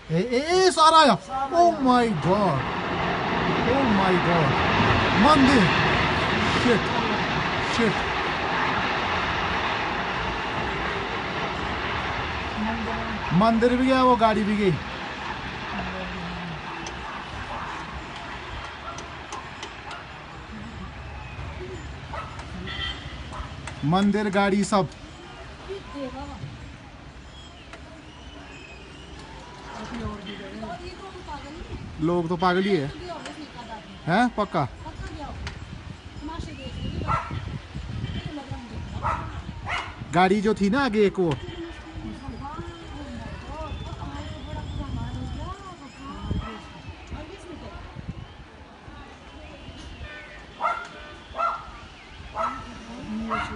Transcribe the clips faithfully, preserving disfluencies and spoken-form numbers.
ए ए ए सारा आया। Oh my god, oh my god, मंदिर, शिट शिट। मंदिर भी गया, वो गाड़ी भी गई। मंदिर, गाड़ी, सब। लोग तो पागल ही है, हैं पक्का। गाड़ी जो थी ना आगे एक, वो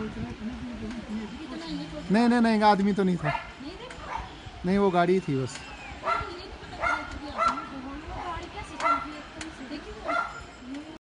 नहीं नहीं नहीं, आदमी तो नहीं था, नहीं वो गाड़ी थी बस।